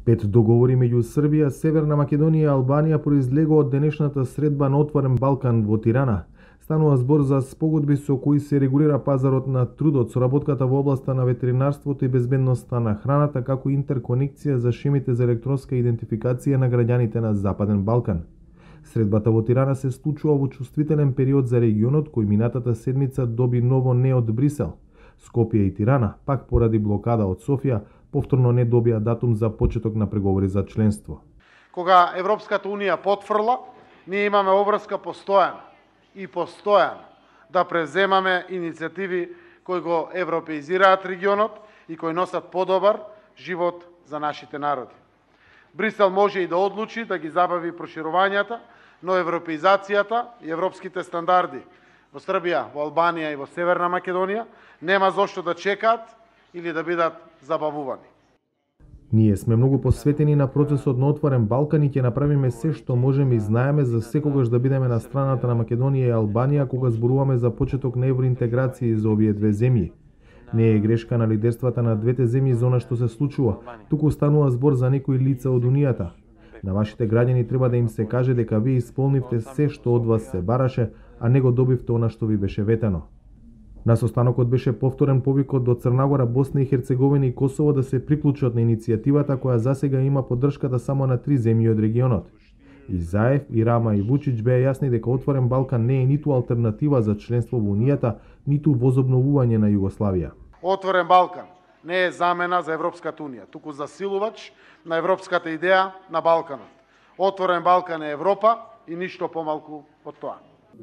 5 договори меѓу Србија, Северна Македонија и Албанија произлегува од денешната средба на Отворен Балкан во Тирана. Станува збор за спогодби со кои се регулира пазарот на трудот, соработката во областа на ветеринарството и безбедноста на храната, како интерконекција за шемите за електронска идентификација на граѓаните на Западен Балкан. Средбата во Тирана се случува во чувствителен период за регионот, кој минатата седмица доби ново не од Брисел. Скопје и Тирана, пак поради блокада од Софија, повторно не добија датум за почеток на преговори за членство. Кога Европската Унија потврла, ние имаме обврска постојана да преземаме иницијативи кои го европеизираат регионот и кои носат подобар живот за нашите народи. Брисел може и да одлучи да ги забави проширувањата, но европеизацијата и европските стандарди во Србија, во Албанија и во Северна Македонија нема зошто да чекаат или да бидат забавувани. Ние сме многу посветени на процесот на Отворен Балкан и ќе направиме се што можеме и знаеме за секогаш да бидеме на страната на Македонија и Албанија кога зборуваме за почеток на евроинтеграција за овие две земји. Не е грешка на лидерствата на двете земји за она што се случува, туку станува збор за некои лица од Унијата. На вашите граѓани треба да им се каже дека вие исполнивте се што од вас се бараше, а не го добивте она што ви беше ветено. На состанокот беше повторен повикот до Црнагора, Босна и Херцеговина и Косово да се приклучат на иницијативата која засега има поддршката само на 3 земји од регионот. И Заев, и Рама и Вучич беа јасни дека Отворен Балкан не е ниту алтернатива за членство во Унијата, ниту возобновување на Југославија. Отворен Балкан не е замена за Европската Унија, туку засилувач на европската идеја на Балканот. Отворен Балкан е Европа и ништо помалку од тоа.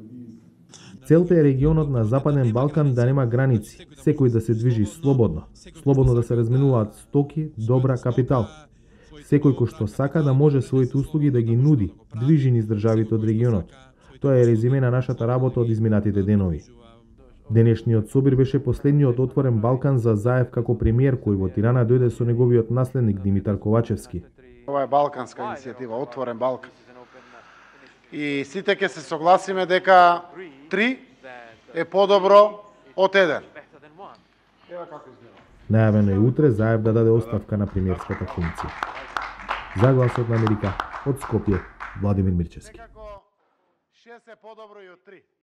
Целта е регионот на Западен Балкан да нема граници, секој да се движи слободно да се разменуваат стоки, добра, капитал. Секој кој што сака да може своите услуги да ги нуди, движи низ државите од регионот. Тоа е резиме на нашата работа од изминатите денови. Денешниот собир беше последниот Отворен Балкан за Заев како премиер, кој во Тирана дојде со неговиот наследник Димитар Ковачевски. Ова е балканска иницијатива, Отворен Балкан. И сите ќе се согласиме дека 3 е подобро од 1. Ева како изгледа. Најавено е утре Заев да даде оставка на премиерската функција. За Гласот на Америка, од Скопје, Владимир Мирчевски. Некако 6 е подобро и од 3.